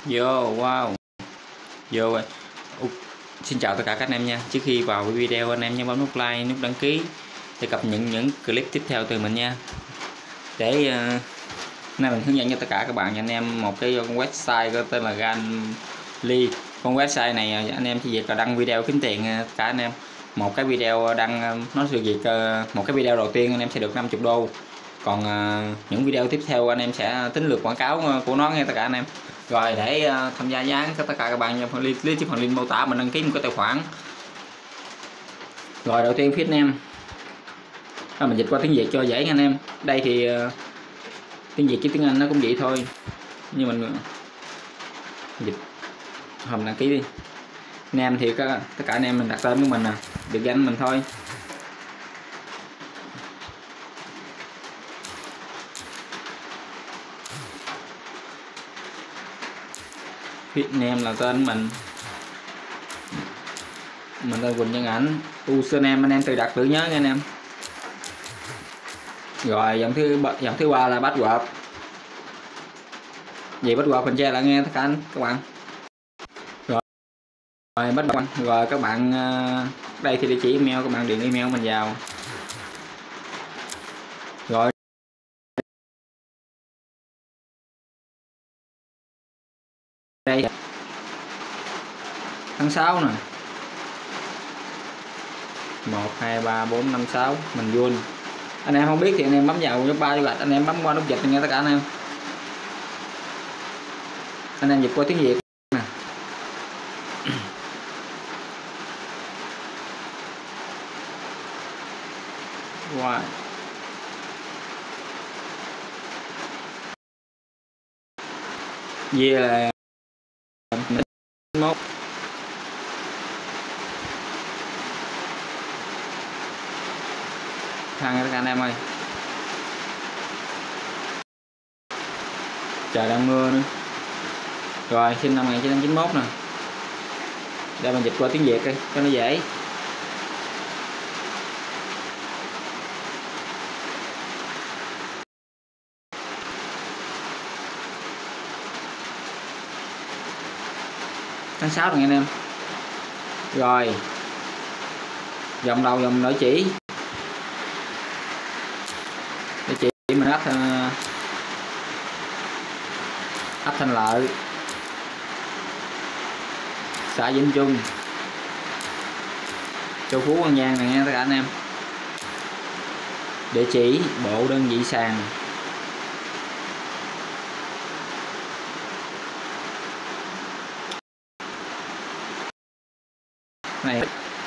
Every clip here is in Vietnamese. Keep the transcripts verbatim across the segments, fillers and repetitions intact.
Vô, wow. Vô rồi. Uh, xin chào tất cả các anh em nha. Trước khi vào video, anh em nhớ bấm nút like, nút đăng ký để cập nhật những clip tiếp theo từ mình nha. Để uh, nay mình hướng dẫn cho tất cả các bạn và anh em một cái website có tên là Ganly. Con website này anh em chỉ việc là đăng video kiếm tiền tất cả anh em. Một cái video đăng nó sự việc uh, một cái video đầu tiên anh em sẽ được năm mươi đô. Còn uh, những video tiếp theo anh em sẽ tính lượt quảng cáo của nó nghe tất cả anh em. Rồi để uh, tham gia dán tất cả các bạn phần link click phần link mô tả mình đăng ký một cái tài khoản. Rồi đầu tiên phía anh em à, mình dịch qua tiếng Việt cho dễ nha anh em. Đây thì uh, tiếng Việt với tiếng Anh nó cũng vậy thôi, nhưng mình dịch hòm đăng ký đi anh em thì có, tất cả anh em mình đặt tên của mình nè, được danh mình thôi. Việt Nam là tên mình mình tên Quỳnh Nhân Ảnh. Username anh em tự đặt tự nhớ nha anh em. Rồi dòng thứ dòng thứ ba là password. Vậy password mình che lại nghe tất cả anh các bạn. Rồi rồi password rồi các bạn đây thì địa chỉ email, các bạn điền email mình vào. Rồi đây tháng sáu nè, một hai ba bốn năm sáu mình vuông. Anh em không biết thì anh em bấm vào nút ba gạch, anh em bấm qua nút dịch nghe tất cả anh em. Anh em dịch qua tiếng Việt nè. Wow. Vì là một thằng các anh em ơi, trời đang mưa nữa. Rồi sinh năm một nghìn chín trăm chín mươi mốt nè, đây mình dịch qua tiếng Việt đi cho nó dễ. Tháng sáu rồi anh em. Rồi dòng đầu dòng nội chỉ địa chỉ mình ấp ấp Thanh Lợi, xã Vĩnh Trung, Châu Phú, An Giang này nghe tất cả anh em. Địa chỉ bộ đơn vị sàn này.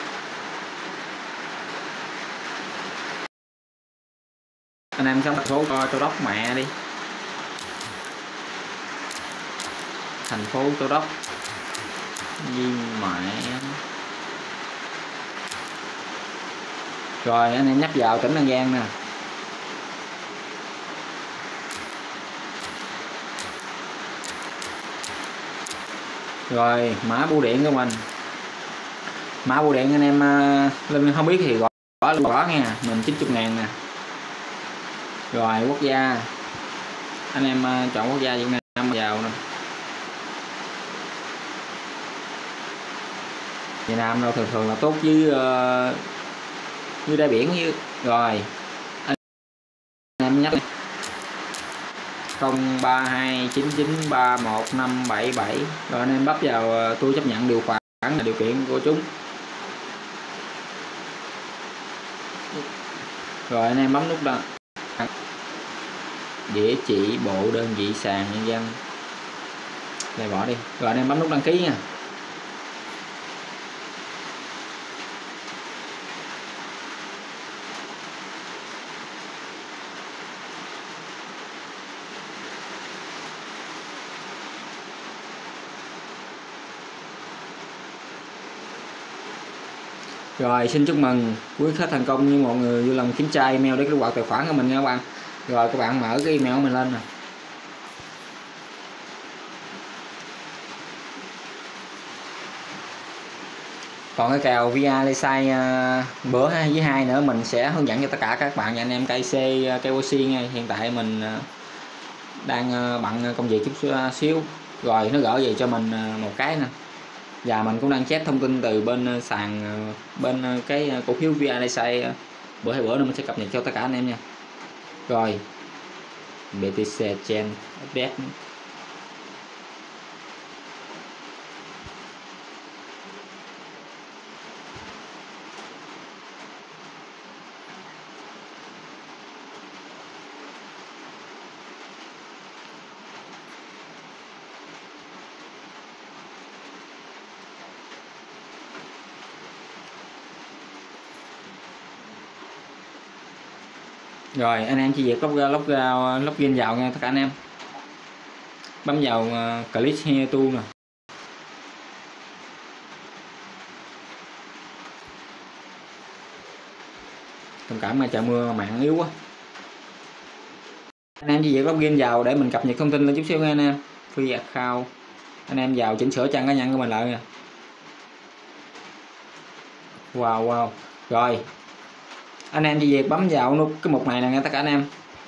Anh em sống thành phố Châu Đốc mẹ đi, thành phố Châu Đốc Duyên mẹ. Rồi anh em nhắc vào tỉnh An Giang nè. Rồi mã bưu điện của mình, mã bưu điện anh em lên không biết thì gọi gõ gõ nha, mình chín mươi ngàn nè. Rồi quốc gia anh em chọn quốc gia Việt Nam vào nè. Việt Nam đâu thường thường là tốt với uh, với đáy biển với. Rồi anh em nhắc không ba hai chín chín ba một năm bảy bảy. Rồi anh em bấm vào uh, tôi chấp nhận điều khoản là điều kiện của chúng. Rồi anh em bấm nút đó địa chỉ bộ đơn vị sàn nhân dân, đây bỏ đi. Rồi anh em bấm nút đăng ký nha. Rồi xin chúc mừng quý khách thành công như một người vui lòng kiểm tra email để kích hoạt tài khoản của mình nha các bạn. Rồi các bạn mở cái email của mình lên nè. Còn cái kèo via Lexai uh, bữa với hai nữa mình sẽ hướng dẫn cho tất cả các bạn và anh em ca xê ca o xê nha. Hiện tại mình uh, đang uh, bận công việc chút uh, xíu Rồi nó gỡ về cho mình một cái nè. Và mình cũng đang check thông tin từ bên sàn, bên cái cổ phiếu vê i đê xê, bữa hay bữa nữa mình sẽ cập nhật cho tất cả anh em nha. Rồi bê tê xê Chain update. Rồi anh em chỉ việc log ra log ra login vào nha tất cả anh em. Bấm vào uh, click here to nè. Thông cảm mà trời mưa mạng yếu quá. Anh em chỉ việc login vào để mình cập nhật thông tin lên chút xíu nha anh em. Free account. Anh em vào chỉnh sửa trang cá nhân của mình lại nè. Wow wow. Rồi. Anh em chỉ việc bấm vào nút cái mục này nè nghe tất cả anh em.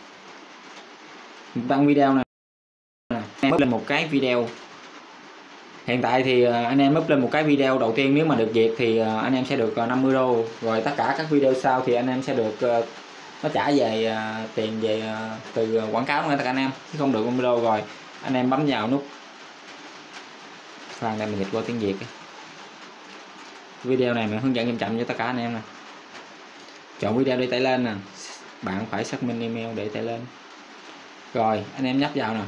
Đăng video nè. Anh em up lên một cái video. Hiện tại thì anh em up lên một cái video đầu tiên, nếu mà được duyệt thì anh em sẽ được năm mươi đô. Rồi tất cả các video sau thì anh em sẽ được, nó trả về tiền về từ quảng cáo nghe tất cả anh em, chứ không được năm mươi đô. Rồi anh em bấm vào nút, khoan đây mình dịch qua tiếng Việt. Video này mình hướng dẫn chậm chậm cho tất cả anh em nè. Chọn video để tải lên nè, bạn phải xác minh email để tải lên. Rồi anh em nhấp vào nè.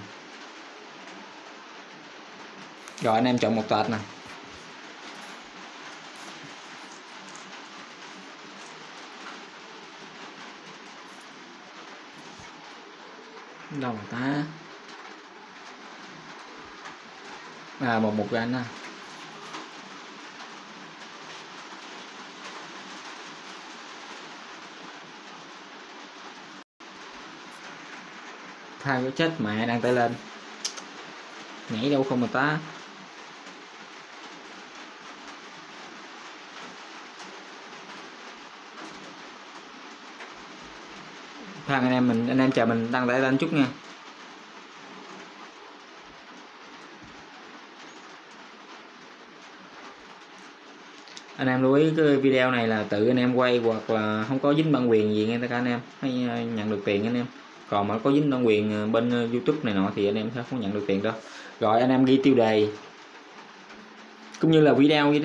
Rồi anh em chọn một tệp nè. Đâu mà ta? À một một anh á. Thay cái chết mẹ đang tải lên. Nhảy đâu không mà ta. Thằng anh em mình anh em chờ mình đăng tải lên chút nha. Anh em lưu ý cái video này là tự anh em quay hoặc là không có dính bản quyền gì nghe tất cả anh em, hay nhận được tiền anh em. Còn mà có dính bản quyền bên YouTube này nọ thì anh em sẽ không nhận được tiền đâu. Rồi anh em ghi tiêu đề cũng như là video vậy đó.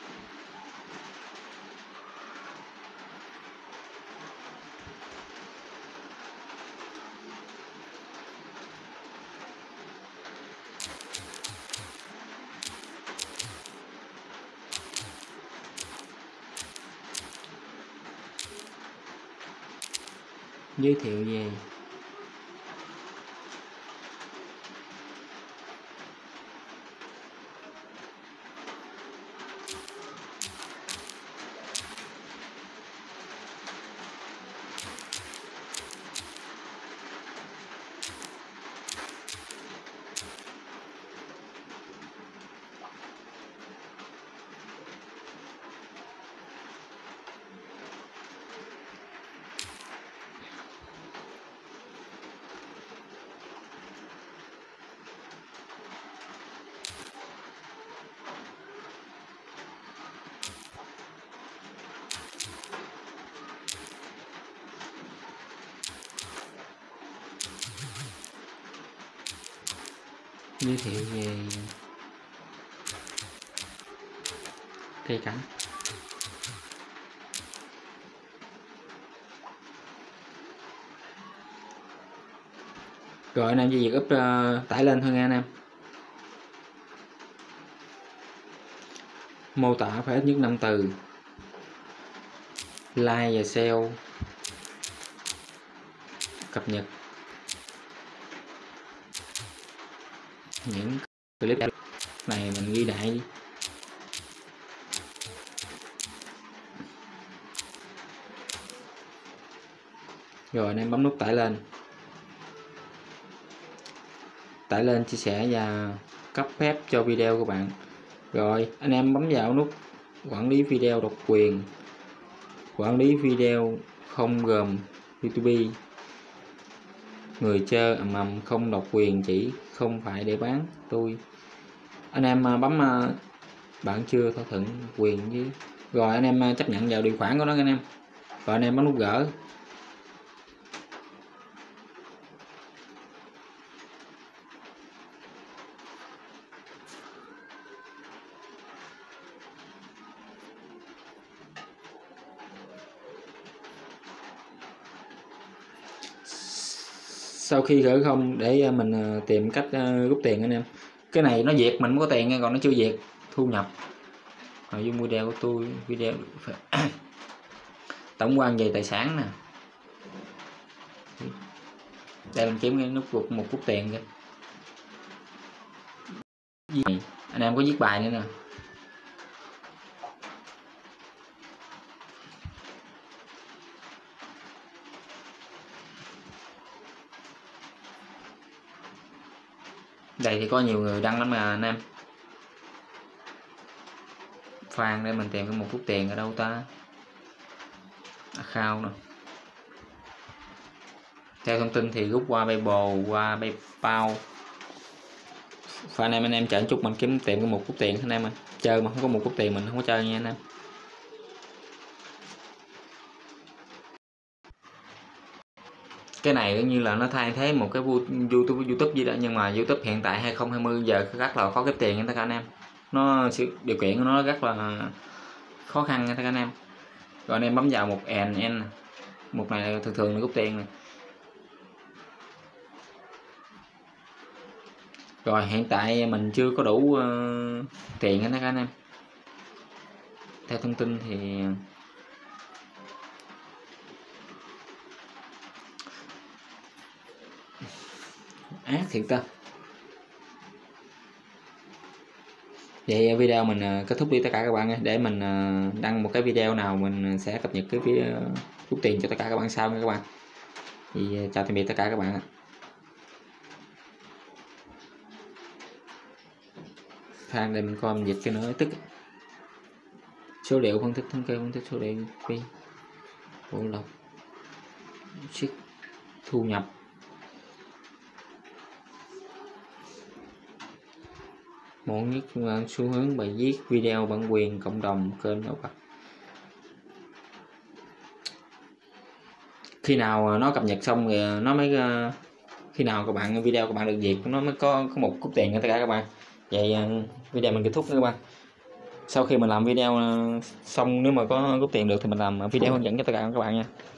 Giới thiệu về giới thiệu về cây cảnh. Rồi anh em chỉ việc up uh, tải lên thôi nha anh em. Mô tả phải ít nhất năm từ. Like và share. Cập nhật những clip này mình ghi đại đi. Rồi anh em bấm nút tải lên. Tải lên, chia sẻ và cấp phép cho video của bạn. Rồi anh em bấm vào nút quản lý video độc quyền. Quản lý video không gồm YouTube. người chơi ầm ầm không độc quyền, chỉ không phải để bán tôi. Anh em bấm bạn chưa thỏa thuận quyền với, rồi anh em chấp nhận vào điều khoản của nó anh em, rồi anh em bấm nút gỡ. Sau khi gửi không để mình tìm cách rút tiền anh em. Cái này nó duyệt mình mới có tiền, còn nó chưa duyệt thu nhập. Nội dung video của tôi, video tổng quan về tài sản nè. Đây mình kiếm cái nút một một phút tiền kìa. Anh em có viết bài nữa nè. Đây thì có nhiều người đăng lắm mà anh em. Phan để mình tìm cái một phút tiền ở đâu ta. Account nè. Theo thông tin thì rút qua PayPal, qua PayPal. Và anh em anh em chờ chút mình kiếm tìm cái một phút tiền anh em ơi. Chơi mà không có một phút tiền mình không có chơi nha anh em. Cái này cũng như là nó thay thế một cái YouTube YouTube gì đó, nhưng mà YouTube hiện tại hai không hai không giờ rất là khó kiếm tiền nha tất cả anh em. Nó điều kiện của nó rất là khó khăn nha tất cả anh em. Rồi anh em bấm vào một N N, một này thường thường là rút tiền này. Rồi hiện tại mình chưa có đủ uh, tiền hết tất cả anh em. Theo thông tin thì ác thiệt ta. Vậy video mình kết thúc đi tất cả các bạn ơi. Để mình đăng một cái video nào mình sẽ cập nhật cái video rút tiền cho tất cả các bạn sau nha các bạn. Thì chào tạm biệt tất cả các bạn ạ. Khoan để mình coi mình dịch cho nó tức. Số liệu phân tích thống kê, phân tích số liệu phi bộ lọc shift thu nhập. Một nhất xu hướng bài viết video bản quyền cộng đồng kênh các bạn. Khi nào nó cập nhật xong thì nó mới, khi nào các bạn video các bạn được duyệt nó mới có có một cúp tiền cho tất cả các bạn. Vậy video mình kết thúc các bạn. Sau khi mình làm video xong, nếu mà có cúp tiền được thì mình làm video hướng dẫn cho tất cả các bạn nha.